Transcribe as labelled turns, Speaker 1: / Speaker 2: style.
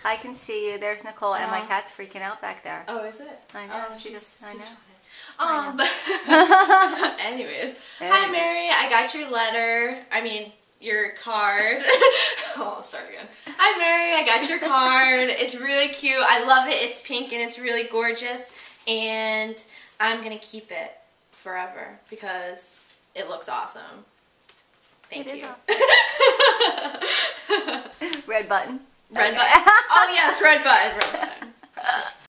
Speaker 1: I can see you. There's Nicole, and my cat's freaking out back there.
Speaker 2: Oh, is it?
Speaker 1: I know.
Speaker 2: Oh,
Speaker 1: she's I know.
Speaker 2: Anyways. Hi, Mary. I got your letter. I mean, your card. Oh, I'll start again. Hi, Mary. I got your card. It's really cute. I love it. It's pink and it's really gorgeous. And I'm going to keep it forever because it looks awesome. Thank you.
Speaker 1: Red button.
Speaker 2: Red button. Oh, yes, red button. Red button.